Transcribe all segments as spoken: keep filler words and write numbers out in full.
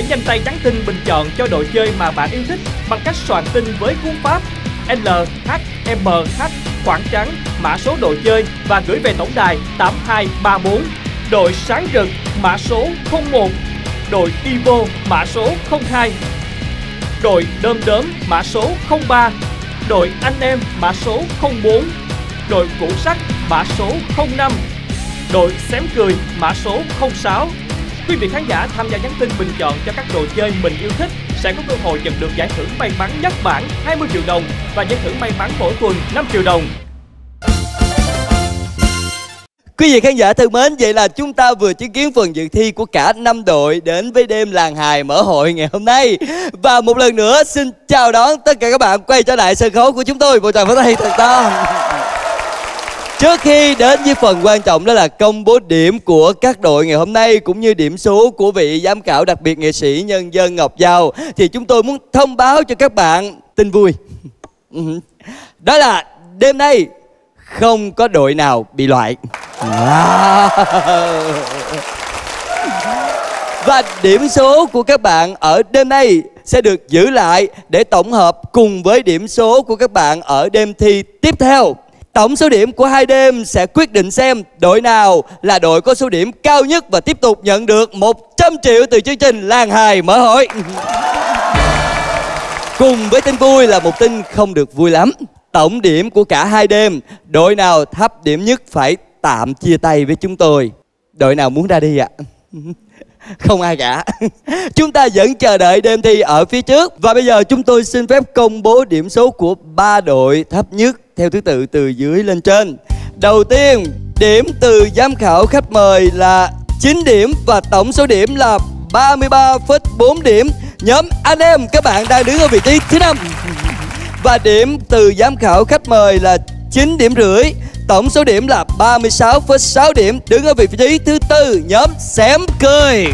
hãy nhanh tay nhắn tin bình chọn cho đội chơi mà bạn yêu thích bằng cách soạn tin với cú pháp L H M H khoảng trắng mã số đội chơi và gửi về tổng đài tám hai ba bốn. Đội Sáng Rực mã số không một, đội Divo mã số không hai, đội Đom Đóm mã số không ba, đội Anh Em mã số không bốn, đội Củ Sắt mã số không năm, đội Xém Cười mã số không sáu. Quý vị khán giả tham gia nhắn tin bình chọn cho các đội chơi mình yêu thích sẽ có cơ hội nhận được giải thưởng may mắn nhất bảng hai mươi triệu đồng và giải thưởng may mắn mỗi tuần năm triệu đồng. Quý vị khán giả thân mến, vậy là chúng ta vừa chứng kiến phần dự thi của cả năm đội đến với đêm làng hài mở hội ngày hôm nay. Và một lần nữa xin chào đón tất cả các bạn quay trở lại sân khấu của chúng tôi. Một tràng pháo tay thật to. Trước khi đến với phần quan trọng đó là công bố điểm của các đội ngày hôm nay cũng như điểm số của vị giám khảo đặc biệt nghệ sĩ nhân dân Ngọc Giao, thì chúng tôi muốn thông báo cho các bạn tin vui. Đó là đêm nay không có đội nào bị loại. Wow. Và điểm số của các bạn ở đêm nay sẽ được giữ lại để tổng hợp cùng với điểm số của các bạn ở đêm thi tiếp theo. Tổng số điểm của hai đêm sẽ quyết định xem đội nào là đội có số điểm cao nhất và tiếp tục nhận được một trăm triệu từ chương trình Làng Hài Mở Hội. Cùng với tin vui là một tin không được vui lắm. Tổng điểm của cả hai đêm, đội nào thấp điểm nhất phải tạm chia tay với chúng tôi. Đội nào muốn ra đi ạ? À? Không ai cả. Chúng ta vẫn chờ đợi đêm thi ở phía trước. Và bây giờ chúng tôi xin phép công bố điểm số của ba đội thấp nhất theo thứ tự từ dưới lên trên. Đầu tiên, điểm từ giám khảo khách mời là chín điểm và tổng số điểm là ba mươi ba phẩy bốn điểm. Nhóm Anh Em, các bạn đang đứng ở vị trí thứ năm. Và điểm từ giám khảo khách mời là chín điểm rưỡi. Tổng số điểm là ba mươi sáu phẩy sáu điểm, đứng ở vị trí thứ tư. Nhóm Xém Cười.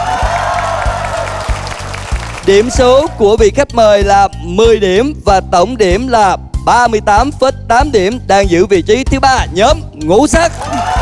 Điểm số của vị khách mời là mười điểm và tổng điểm là ba mươi tám phẩy tám điểm, đang giữ vị trí thứ ba. Nhóm Ngũ Sắc.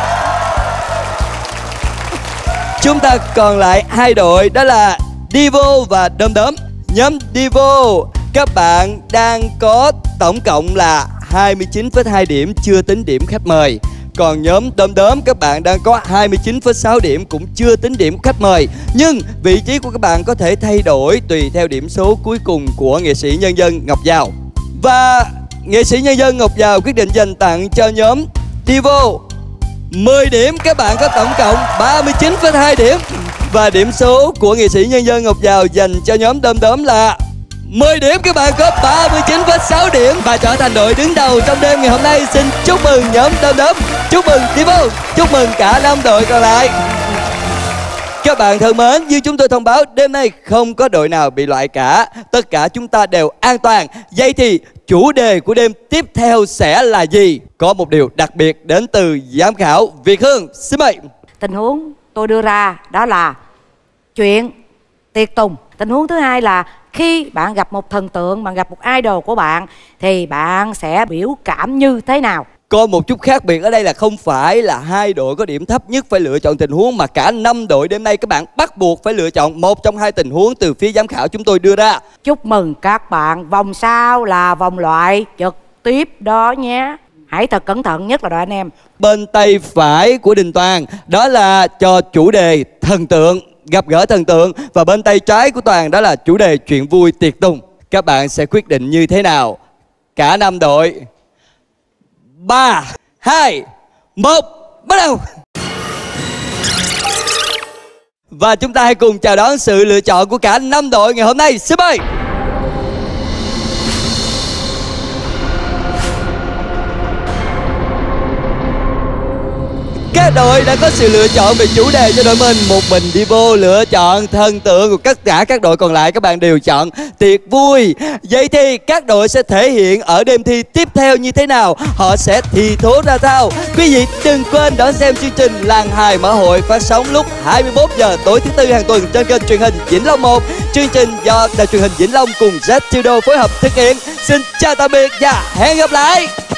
Chúng ta còn lại hai đội, đó là Divo và Đom Đóm. Nhóm Divo, các bạn đang có tổng cộng là hai mươi chín phẩy hai điểm chưa tính điểm khách mời. Còn nhóm Đom Đóm, các bạn đang có hai mươi chín phẩy sáu điểm cũng chưa tính điểm khách mời. Nhưng vị trí của các bạn có thể thay đổi tùy theo điểm số cuối cùng của nghệ sĩ nhân dân Ngọc Giao. Và nghệ sĩ nhân dân Ngọc Giao quyết định dành tặng cho nhóm Divo mười điểm. Các bạn có tổng cộng ba mươi chín phẩy hai điểm. Và điểm số của nghệ sĩ nhân dân Ngọc Giao dành cho nhóm Đom Đóm là mười điểm. Các bạn có ba mươi chín phẩy sáu điểm và trở thành đội đứng đầu trong đêm ngày hôm nay. Xin chúc mừng nhóm Đom Đóm, chúc mừng Divo, chúc mừng cả năm đội còn lại. Các bạn thân mến, như chúng tôi thông báo, đêm nay không có đội nào bị loại cả. Tất cả chúng ta đều an toàn. Vậy thì chủ đề của đêm tiếp theo sẽ là gì? Có một điều đặc biệt đến từ giám khảo Việt Hương. Xin mời. Tình huống tôi đưa ra đó là chuyện tiệc tùng. Tình huống thứ hai là khi bạn gặp một thần tượng, bạn gặp một idol của bạn thì bạn sẽ biểu cảm như thế nào? Có một chút khác biệt ở đây là không phải là hai đội có điểm thấp nhất phải lựa chọn tình huống, mà cả năm đội đêm nay các bạn bắt buộc phải lựa chọn một trong hai tình huống từ phía giám khảo chúng tôi đưa ra. Chúc mừng các bạn, vòng sau là vòng loại trực tiếp đó nhé. Hãy thật cẩn thận, nhất là đội Anh Em. Bên tay phải của Đình Toàn đó là cho chủ đề thần tượng, gặp gỡ thần tượng. Và bên tay trái của Toàn đó là chủ đề chuyện vui tiệc tùng. Các bạn sẽ quyết định như thế nào? Cả năm đội. Ba, hai, một, bắt đầu. Và chúng ta hãy cùng chào đón sự lựa chọn của cả năm đội ngày hôm nay. Xin mời. Các đội đã có sự lựa chọn về chủ đề cho đội mình. Một mình Divo lựa chọn thần tượng, của tất cả các đội còn lại các bạn đều chọn tiệc vui. Vậy thì các đội sẽ thể hiện ở đêm thi tiếp theo như thế nào? Họ sẽ thi thố ra sao? Quý vị đừng quên đón xem chương trình Làng Hài Mở Hội phát sóng lúc hai mươi mốt giờ tối thứ tư hàng tuần trên kênh truyền hình Vĩnh Long một. Chương trình do đài truyền hình Vĩnh Long cùng Z Studio phối hợp thực hiện. Xin chào tạm biệt và hẹn gặp lại.